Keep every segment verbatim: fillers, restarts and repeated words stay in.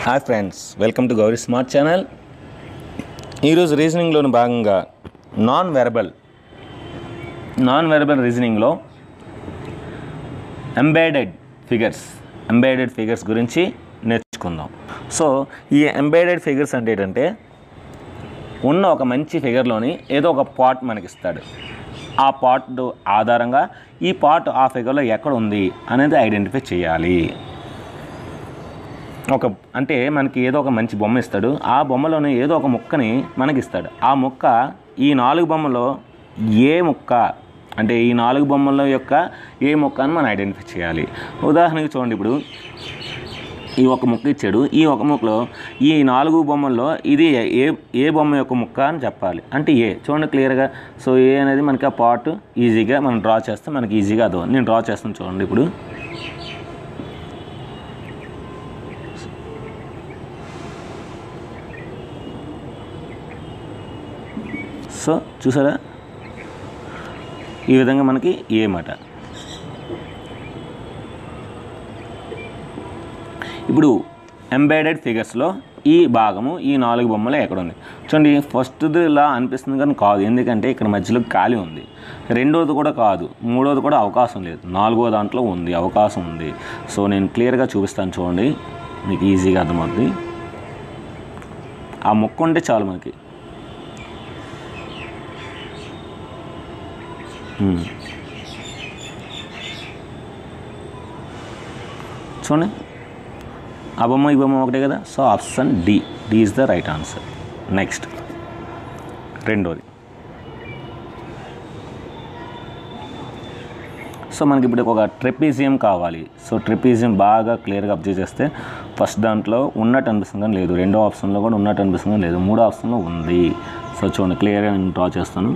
Hi friends, welcome to Gauri smart channel. ఈరోజు రీజనింగ్లోని భాగంగా నాన్ వెరబల్ నాన్ వెరబల్ రీజనింగ్లో ఎంబెడెడ్ ఫిగర్స్ ఎంబెడెడ్ ఫిగర్స్ గురించి నేర్చుకుందాం. సో ఈ ఎంబెడెడ్ ఫిగర్స్ అంటే ఏంటంటే, ఉన్న ఒక మంచి ఫిగర్లోని ఏదో ఒక పార్ట్ మనకి ఇస్తాడు. ఆ పార్ట్ ఆధారంగా ఈ పార్ట్ ఆ ఫిగర్లో ఎక్కడ ఉంది అనేది ఐడెంటిఫై చేయాలి. ఒక అంటే మనకి ఏదో ఒక మంచి బొమ్మ ఇస్తాడు. ఆ బొమ్మలోనే ఏదో ఒక ముక్కని మనకి ఇస్తాడు. ఆ ముక్క ఈ నాలుగు బొమ్మలో ఏ ముక్క అంటే ఈ నాలుగు బొమ్మల యొక్క ఏ ముక్క అని మనం ఐడెంటిఫై చేయాలి. ఉదాహరణకి చూడండి, ఇప్పుడు ఈ ఒక ముక్క ఇచ్చాడు. ఈ ఒక ముక్కలో ఈ నాలుగు బొమ్మల్లో ఇది ఏ ఏ బొమ్మ యొక్క ముక్క అని చెప్పాలి. అంటే ఏ చూడండి క్లియర్గా. సో ఏ అనేది మనకి ఆ పార్ట్ ఈజీగా మనం డ్రా చేస్తే మనకి ఈజీగా అదో నేను డ్రా చేస్తాను. చూడండి ఇప్పుడు సో చూసారా, ఈ విధంగా మనకి ఏ మాట. ఇప్పుడు ఎంబెడెడ్ ఫిగర్స్లో ఈ భాగము ఈ నాలుగు బొమ్మలు ఎక్కడ ఉంది చూడండి. ఫస్ట్ది ఇలా అనిపిస్తుంది కానీ కాదు, ఎందుకంటే ఇక్కడ మధ్యలో ఖాళీ ఉంది. రెండోది కూడా కాదు, మూడోది కూడా అవకాశం లేదు, నాలుగో దాంట్లో ఉంది, అవకాశం ఉంది. సో నేను క్లియర్గా చూపిస్తాను చూడండి, మీకు ఈజీగా అర్థమవుతుంది. ఆ ముక్క ఉంటే చాలు మనకి. చూడండి, ఆ బొమ్మ ఈ బొమ్మ ఒకటే కదా. So option D D is the right answer. Next రెండోది. సో మనకి ఇప్పుడు ఒక ట్రెపీజియం కావాలి. సో ట్రెపీజియం బాగా క్లియర్గా అబ్జర్వ్ చేస్తే ఫస్ట్ దాంట్లో ఉన్నట్టు అనిపిస్తుంది కానీ లేదు, రెండో ఆప్షన్లో కూడా ఉన్నట్టు అనిపిస్తుంది కానీ లేదు, మూడో ఆప్షన్లో ఉంది. సో చూడండి క్లియర్గా నేను డ్రా చేస్తాను.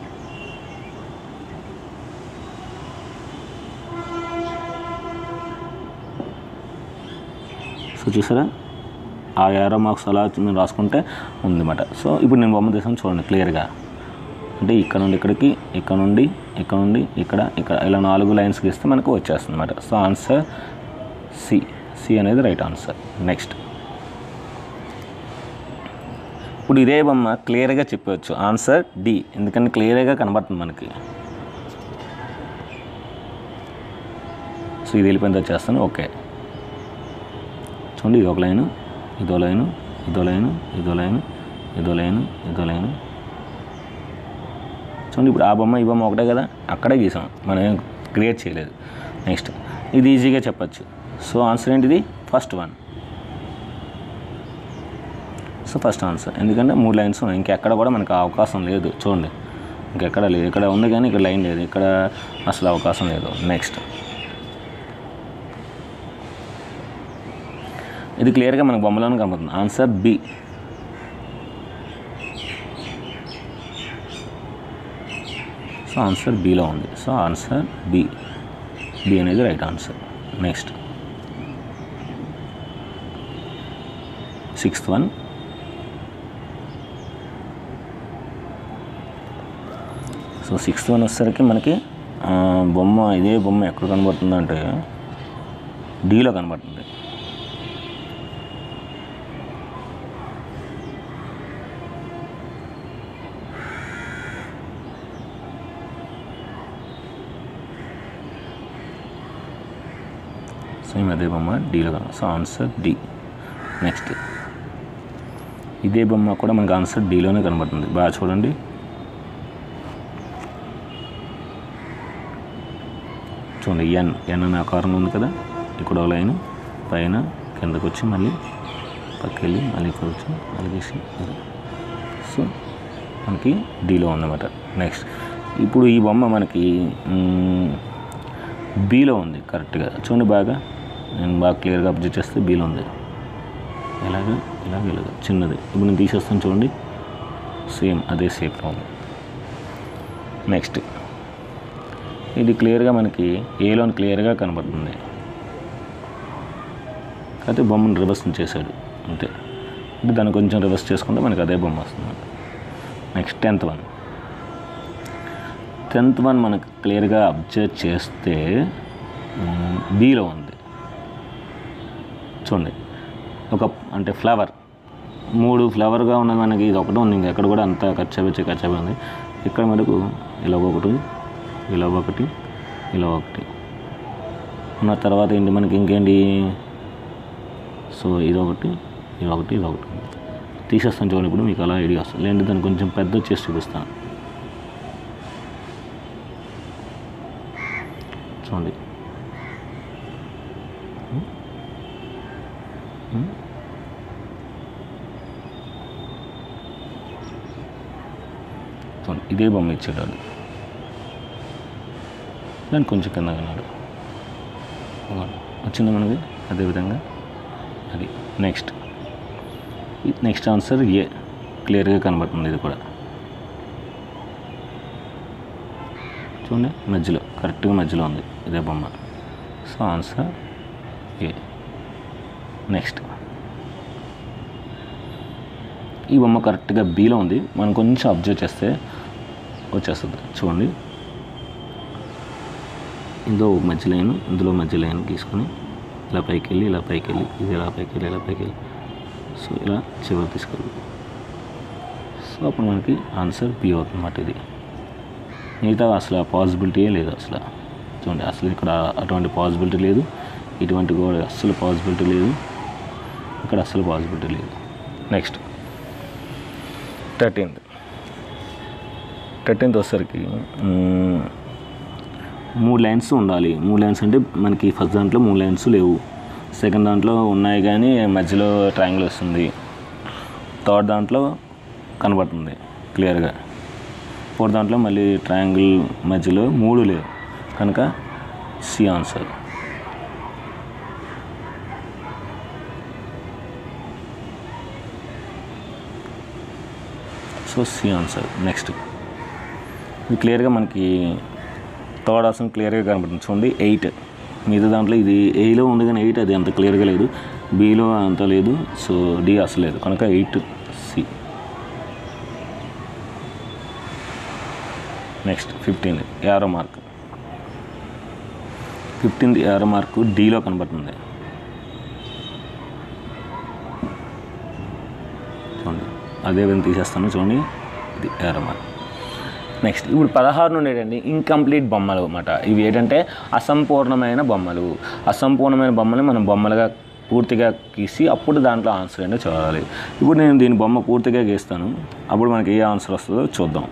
సో చూసారా, ఆ యారో మార్క్స్ అలా మేము రాసుకుంటే ఉందన్నమాట. సో ఇప్పుడు నేను బొమ్మ తీసాను చూడండి క్లియర్గా. అంటే ఇక్కడ నుండి ఇక్కడికి, ఇక్కడ నుండి ఇక్కడ నుండి ఇక్కడ ఇక్కడ ఇలా నాలుగు లైన్స్ గీస్తే మనకు వచ్చేస్తుంది అనమాట. సో ఆన్సర్ సి సి అనేది రైట్ ఆన్సర్. నెక్స్ట్ ఇప్పుడు ఇదే బొమ్మ క్లియర్గా చెప్పవచ్చు ఆన్సర్ డి, ఎందుకంటే క్లియర్గా కనబడుతుంది మనకి. సో ఇది వెళ్ళిపోయింది వచ్చేస్తాను. ఓకే చూడండి, ఇది ఒక లైను, ఇదో లైను, ఇదో లైను, ఇదో లైను, ఇదో లైను, ఇదో లైను. చూడండి ఇప్పుడు ఆ బొమ్మ ఈ బొమ్మ ఒకటే కదా, అక్కడే గీసాం, మనం ఏం క్రియేట్ చేయలేదు. నెక్స్ట్ ఇది ఈజీగా చెప్పచ్చు. సో ఆన్సర్ ఏంటిది? First one. So first answer, ఎందుకంటే మూడు లైన్స్ ఉన్నాయి, ఇంకెక్కడ కూడా మనకు అవకాశం లేదు. చూడండి ఇంకెక్కడ లేదు, ఇక్కడ ఉంది కానీ ఇక్కడ లైన్ లేదు, ఇక్కడ అసలు అవకాశం లేదు. నెక్స్ట్ ఇది క్లియర్గా మనకు బొమ్మలోనే కనబడుతుంది. Answer B. సో ఆన్సర్ బిలో ఉంది. సో ఆన్సర్ బి బి అనేది right answer. Next sixth one. So sixth one వచ్చేసరికి మనకి బొమ్మ ఇదే బొమ్మ ఎక్కడ కనబడుతుంది అంటే డీలో కనబడుతుంది. సేమ్ అదే బొమ్మ డీలో కన. So answer D. నెక్స్ట్ ఇదే బొమ్మ కూడా మనకు ఆన్సర్ డీలోనే కనబడుతుంది. బాగా చూడండి, చూడండి ఎన్ ఎన్ అనే ఆకారం ఉంది కదా, ఇక్కడ ఒక లైన్ పైన కిందకు వచ్చి మళ్ళీ పక్కకి వెళ్ళి మళ్ళీ ఇక్కడ వచ్చి మళ్ళీ తీసి, సో మనకి డీలో ఉందన్నమాట. నెక్స్ట్ ఇప్పుడు ఈ బొమ్మ మనకి బీలో ఉంది కరెక్ట్గా. చూడండి బాగా, నేను బాగా క్లియర్గా అబ్జర్వ్ చేస్తే బీలో ఉంది. ఎలాగ ఇలాగ ఇలాగ చిన్నది. ఇప్పుడు నేను తీసేస్తాను చూడండి, సేమ్ అదే షేప్లో ఉంది. నెక్స్ట్ ఇది క్లియర్గా మనకి ఏలోని క్లియర్గా కనబడుతుంది, అయితే బొమ్మను రివర్స్ చేశాడు అంతే. అంటే దాన్ని కొంచెం రివర్స్ చేసుకుంటే మనకి అదే బొమ్మ వస్తుంది. Next tenth one. Tenth one మనకు క్లియర్గా అబ్జర్వ్ చేస్తే బీలో ఉంది. చూడండి ఒక అంటే ఫ్లవర్ మూడు ఫ్లవర్గా ఉన్నది మనకి ఇది ఒకటి ఉంది, ఇంకా ఎక్కడ కూడా అంత కచ్చబెచ్చి కచ్చబె ఉంది. ఇక్కడ మనకు ఇలా ఒకటి ఇలా ఒకటి ఇలా ఒకటి ఉన్న తర్వాత ఏంటి మనకి ఇంకేంటి, సో ఇదొకటి ఇదొకటి ఇదొకటి తీసేస్తాను చూడండి. ఇప్పుడు మీకు అలా ఐడియా వస్తుంది, లేదంటే దాన్ని కొంచెం పెద్ద చేసి చూపిస్తాను చూడండి. చూడండి ఇదే బొమ్మ ఇచ్చేటాడు, దాన్ని కొంచెం కింద కన్నాడు వచ్చింది మనకి. అదేవిధంగా అది నెక్స్ట్ నెక్స్ట్ ఆన్సర్ ఏ క్లియర్గా కనబడుతుంది. ఇది కూడా చూడండి మధ్యలో కరెక్ట్గా మధ్యలో ఉంది ఇదే బొమ్మ. సో ఆన్సర్ ఏ. నెక్స్ట్ ఈ బొమ్మ కరెక్ట్గా బీలో ఉంది, మనం కొంచెం అబ్జర్వ్ చేస్తే వచ్చేస్తుంది చూడండి. ఇందులో మధ్య లైన్ ఇందులో మధ్య లైన్ తీసుకొని ఇలా పైకి వెళ్ళి ఇలా పైకి వెళ్ళి ఇది ఇలా పైకి వెళ్ళి ఇలా పైకి వెళ్ళి సో ఇలా చివరి తీసుకెళ్ళి, సో అప్పుడు మనకి ఆన్సర్ బి అవుతుంది అన్నమాట. ఇది మిగతా అసలు పాసిబిలిటీయే లేదు అసలు చూడండి. అసలు ఇక్కడ అటువంటి పాసిబిలిటీ లేదు, ఇటువంటి కూడా అస్సలు పాసిబిలిటీ లేదు, ఇక్కడ అస్సలు పాసిబిలిటీ లేదు. నెక్స్ట్ థర్టీన్త్ థర్టీన్త్ వచ్చేసరికి మూడు లైన్స్ ఉండాలి. మూడు లైన్స్ అంటే మనకి ఫస్ట్ దాంట్లో మూడు లైన్స్ లేవు, సెకండ్ దాంట్లో ఉన్నాయి కానీ మధ్యలో ట్రయాంగిల్ వస్తుంది, థర్డ్ దాంట్లో కనబడుతుంది క్లియర్గా, ఫోర్త్ దాంట్లో మళ్ళీ ట్రయాంగిల్ మధ్యలో మూడు లేవు కనుక C answer. So C answer. Next ఇది క్లియర్గా మనకి థర్డ్ ఆప్షన్ క్లియర్గా కనబడుతుంది చూడండి. ఎయిట్ మిగతా దాంట్లో ఇది ఏలో ఉంది కానీ ఎయిట్ అది అంత క్లియర్గా లేదు, బీలో అంత లేదు, సో డి అసలు లేదు కనుక eight C. Next fifteen arrow mark. Fifteenth arrow mark డీలో కనబడుతుంది చూడండి. అదే విధంగా తీసేస్తాను చూడండి, ఇది యారో మార్క్. నెక్స్ట్ ఇప్పుడు పదహారు నుండి ఏంటంటే ఇన్కంప్లీట్ బొమ్మలు అన్నమాట. ఇవి ఏంటంటే అసంపూర్ణమైన బొమ్మలు. అసంపూర్ణమైన బొమ్మలు మనం బొమ్మలుగా పూర్తిగా గీసి అప్పుడు దాంట్లో ఆన్సర్ ఏంటో చూడాలి. ఇప్పుడు నేను దీని బొమ్మ పూర్తిగా గీస్తాను, అప్పుడు మనకి ఏ ఆన్సర్ వస్తుందో చూద్దాం.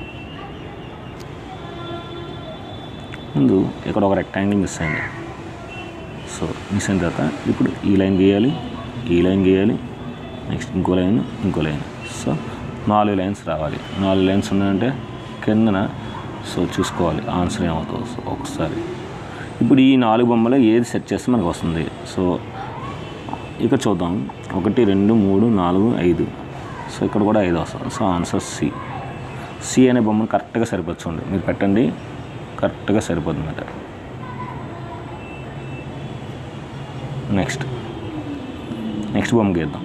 ముందు ఇక్కడ ఒక రెక్టాంగిల్ మిస్ అయింది, సో మిస్ అయిన తర్వాత ఇప్పుడు ఈ లైన్ గీయాలి, ఈ లైన్ గీయాలి, నెక్స్ట్ ఇంకో లైన్ ఇంకో లైన్, సో నాలుగు లైన్స్ రావాలి. నాలుగు లైన్స్ ఉన్నాయంటే కిందన సో చూసుకోవాలి ఆన్సర్ ఏమవుతుందో. సో ఒకసారి ఇప్పుడు ఈ నాలుగు బొమ్మలు ఏది సెట్ చేస్తే మనకు వస్తుంది. సో ఇక్కడ చూద్దాం, ఒకటి రెండు మూడు నాలుగు ఐదు, సో ఇక్కడ కూడా ఐదు వస్తుంది. So answer C. సి అనే బొమ్మను కరెక్ట్గా సరిపోతుంది, మీరు పెట్టండి కరెక్ట్గా సరిపోతుంది అన్నమాట. నెక్స్ట్ నెక్స్ట్ బొమ్మ గీద్దాం.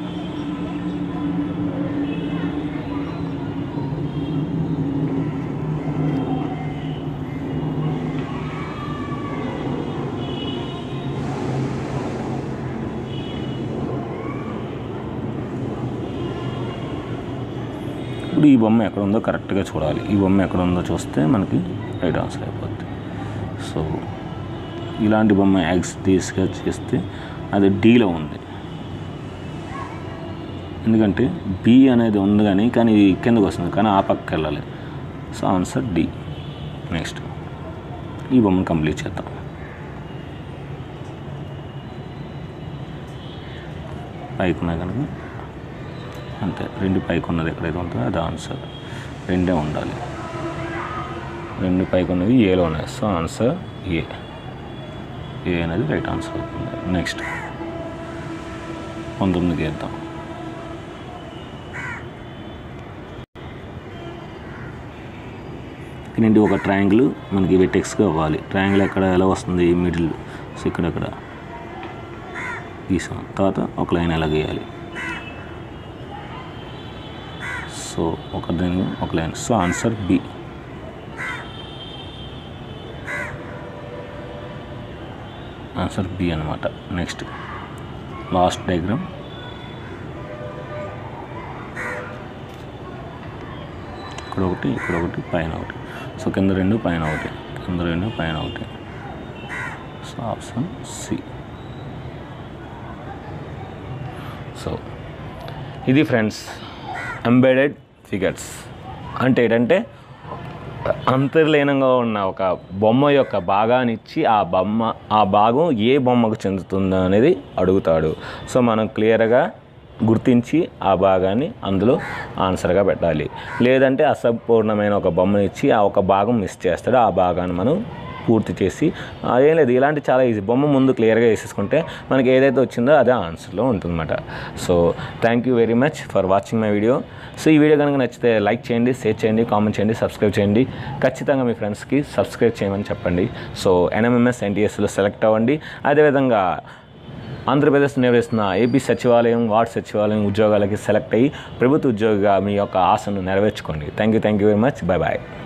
ఇప్పుడు ఈ బొమ్మ ఎక్కడ ఉందో కరెక్ట్గా చూడాలి. ఈ బొమ్మ ఎక్కడ ఉందో చూస్తే మనకి రైట్ ఆన్సర్ అయిపోద్ది. సో ఇలాంటి బొమ్మ యాక్స్ తీస్గా చేస్తే అది డీలో ఉంది, ఎందుకంటే బి అనేది ఉంది కానీ కానీ కిందకు వస్తుంది కానీ ఆ పక్కకి వెళ్ళాలి. So answer D. నెక్స్ట్ ఈ బొమ్మను కంప్లీట్ చేద్దాం. పైకి ఉన్నాయి కనుక అంతే, రెండు పైకి ఉన్నది ఎక్కడైతే ఉంటుందో అది ఆన్సర్. రెండే ఉండాలి, రెండు పైకి ఉన్నవి ఏలో ఉన్నాయి. సో ఆన్సర్ ఏ. ఏ అనేది రైట్ ఆన్సర్ అవుతుంది. నెక్స్ట్ పంతొమ్మిది గీద్దాం. ఇక్కడంటే ఒక ట్రయాంగిల్ మనకి వెటెక్స్గా అవ్వాలి. ట్రయాంగిల్ ఎక్కడ ఎలా వస్తుంది, మిడిల్. సో ఇక్కడక్కడ గీసాం, తర్వాత ఒక లైన్ ఎలా గీయాలి. సో ఒక దాని ఒక line. So answer B. Answer B అనమాట. నెక్స్ట్ లాస్ట్ డయాగ్రామ్ ఇక్కడ ఒకటి ఇక్కడ ఒకటి పైన ఒకటి. సో కింద రెండు పైన ఒకటి, కింద రెండు పైన ఒకటి. So option C. సో ఇది ఫ్రెండ్స్ ఎంబెడెడ్ ఫిగర్స్ అంటే ఏంటంటే అంతర్లీనంగా ఉన్న ఒక బొమ్మ యొక్క భాగాన్ని ఇచ్చి ఆ బొమ్మ ఆ భాగం ఏ బొమ్మకు చెందుతుందో అనేది అడుగుతాడు. సో మనం క్లియర్గా గుర్తించి ఆ భాగాన్ని అందులో ఆన్సర్గా పెట్టాలి. లేదంటే అసంపూర్ణమైన ఒక బొమ్మను ఇచ్చి ఆ ఒక భాగం మిస్ చేస్తాడు, ఆ భాగాన్ని మనం పూర్తి చేసి ఏం లేదు ఇలాంటి చాలా ఈజీ. బొమ్మ ముందు క్లియర్గా వేసేసుకుంటే మనకి ఏదైతే వచ్చిందో అదే ఆన్సర్లో ఉంటుందన్నమాట. So thank you very much for watching my video. So ఈ వీడియో కనుక నచ్చితే లైక్ చేయండి, షేర్ చేయండి, కామెంట్ చేయండి, సబ్స్క్రైబ్ చేయండి. ఖచ్చితంగా మీ ఫ్రెండ్స్కి సబ్స్క్రైబ్ చేయమని చెప్పండి. సో ఎన్ఎంఎంఎస్ ఎన్టీఎస్లో సెలెక్ట్ అవ్వండి. అదేవిధంగా ఆంధ్రప్రదేశ్ నిర్వహిస్తున్న ఏపీ సచివాలయం, వార్డ్ సచివాలయం ఉద్యోగాలకి సెలెక్ట్ అయ్యి ప్రభుత్వ ఉద్యోగిగా మీ యొక్క ఆశను నెరవేర్చుకోండి. Thank you thank you very much. Bye bye.